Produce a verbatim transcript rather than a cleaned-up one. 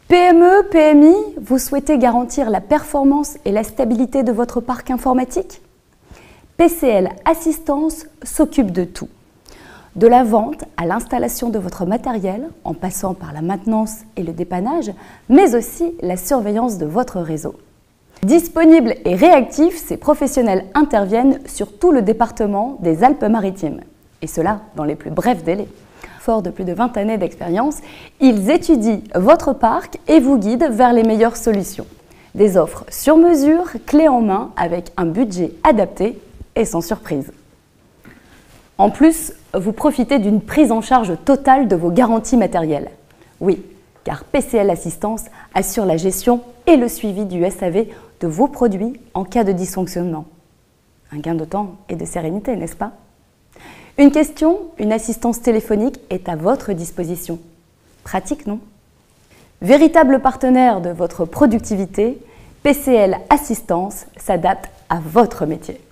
P M E, P M I, vous souhaitez garantir la performance et la stabilité de votre parc informatique? P C L Assistance s'occupe de tout. De la vente à l'installation de votre matériel, en passant par la maintenance et le dépannage, mais aussi la surveillance de votre réseau. Disponibles et réactifs, ces professionnels interviennent sur tout le département des Alpes-Maritimes, et cela dans les plus brefs délais. Forts de plus de vingt années d'expérience, ils étudient votre parc et vous guident vers les meilleures solutions. Des offres sur mesure, clés en main, avec un budget adapté et sans surprise. En plus, vous profitez d'une prise en charge totale de vos garanties matérielles. Oui, car P C L Assistance assure la gestion et le suivi du S A V de vos produits en cas de dysfonctionnement. Un gain de temps et de sérénité, n'est-ce pas? Une question, une assistance téléphonique est à votre disposition. Pratique, non? Véritable partenaire de votre productivité, P C L Assistance s'adapte à votre métier.